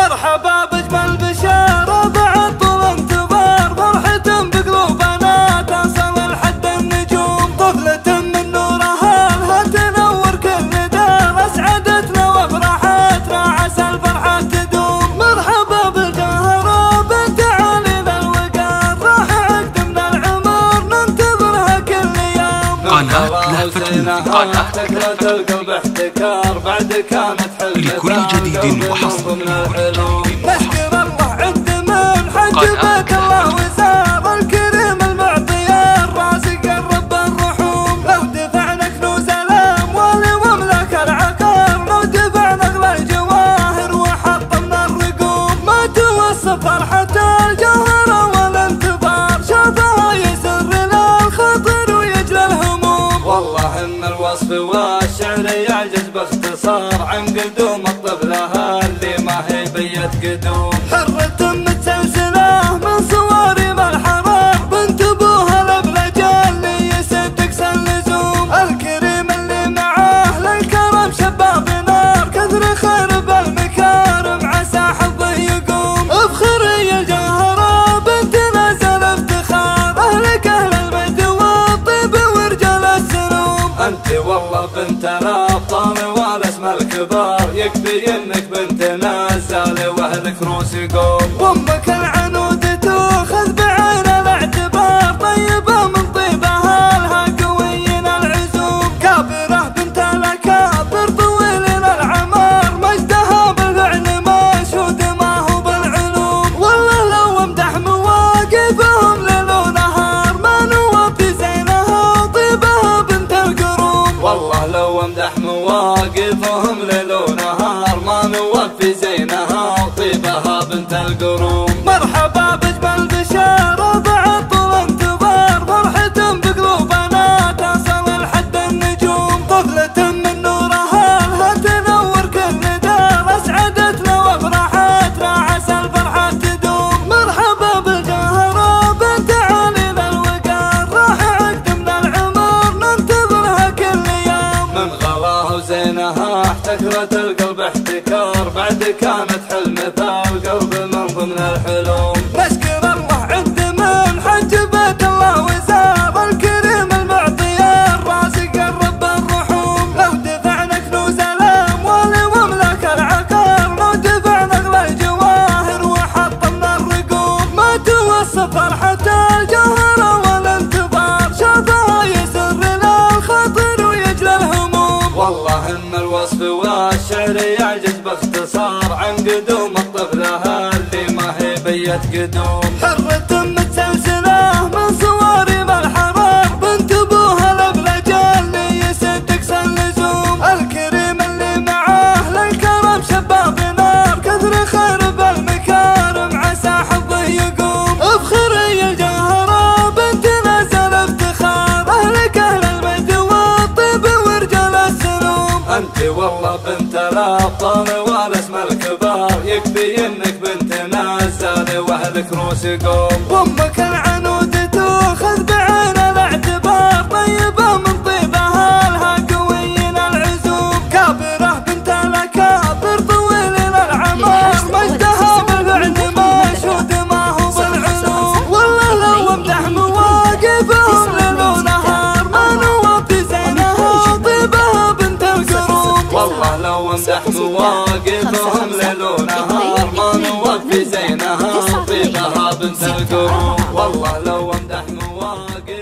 مرحبا بأجمل بشارة بعد طول انتظار، فرحة بقلوبنا تصل لحد النجوم، طفلة من نورها لها تنور كل دار، أسعدتنا وافرحتنا عسى الفرحة تدوم. مرحبا بالجوهرة بنت علي ذا الوقار، راح عقد من العمر ننتظرها كل يوم. قناة لهفة الموسيقى تكرة القلب احتكار، بعد كانت حلمة لكل جديد وحصر. نشكر الله عد من حجبك الله وزار، الكريم المعطي الرازق الرب الرحوم. لو دفعنا كنوز الاموال واملاك العقار، لو دفعنا اغلى الجواهر وحطمنا الرقوم، ما توصف فرحة الجوهرة والانتظار، شافها يسر للخطر ويجلى الهموم. والله ان الوصف والشعر يعجز باختصار عن قدوم الطفلة اللي ما هي بيت قدوم. حرة متسلسلة من صوارم الحرار، بنت ابوها الابلج اللي يسد اقصى اللزوم، الكريم اللي معاه للكرم شباب نار، كثر خير بالمكارم عسى حظه يقوم. افخري الجوهرة بنت نزل افتخار، اهلك اهل المجد والطيب ورجال السلوم. انت والله بنت الابطال والاسماء الكبار، يكفي انك بنت نزال واهلك روس يقوم. وامك العنود تؤخذ بعين الاعتبار، طيبه من طيبها لها قويين العزوم، كابره بنت الاكابر طويلين العمار، مجدها بالفعل مشهود ما هو بالعلوم. والله لو امدح مواقفهم ليل ونهار، ما نوفي زينها طيبها بنت القروم. والله لو امدح مواقفهم ليل ونهار، ما نوفي زينها وطيبها بنت القروم. مرحبا بأجمل بشارة بعد طول انتظار، فرحة بقلوبنا تصل لحد النجوم، طفلة من نورها لها تنور كل دار، أسعدتنا وافرحتنا عسى الفرحة تدوم. مرحبا بالجوهرة بنت علي ذا الوقار، راح عقد من العمر ننتظرها كل يوم. من غلاها وزينها احتكرت القلب احتكار، بعد كانت حلمة القلب من ضمن الحلوم. نشكر الله عد من حجبك الله وزار، الكريم المعطي الرازق الرب الرحوم. لو دفعنا كنوز الاموال واملاك العقار، لو دفعنا اغلى الجواهر وحطمنا الرقوم، ما توصف فرحة الجوهرة والانتظار، شافها يسر للخطر ويجلى الهموم. والله ان الوصف والشعر يعجز باختصار عن قدوم الطفلة اللي ما هي بيت قدوم. حرة متسلسلة من صوارم الحرار، بنت ابوها الابلج اللي يسد اقصى اللزوم، الكريم اللي معاه للكرم شباب نار، كثر خير بالمكارم عسى حظه يقوم. افخري الجوهرة بنت نزل افتخار، اهلك اهل المجد والطيب ورجال السلوم. انت والله بنت الابطال والاسماء الكبار، يكفي انك بنت نزال واهلك روس يقوم. وامك العنود تؤخذ بعين الاعتبار، طيبه من طيبها لها قويين العزوم، كابره بنت الاكابر طويلين العمار، مجدها بالفعل مشهود ما هو بالعلوم. والله لو امدح مواقفهم ليل ونهار، ما نوفي زينها طيبها بنت القروم. والله لو امدح مواقفهم ليل ونهار، ما نوفي زينها طيبها بنت القروم. والله لو امدح مواقف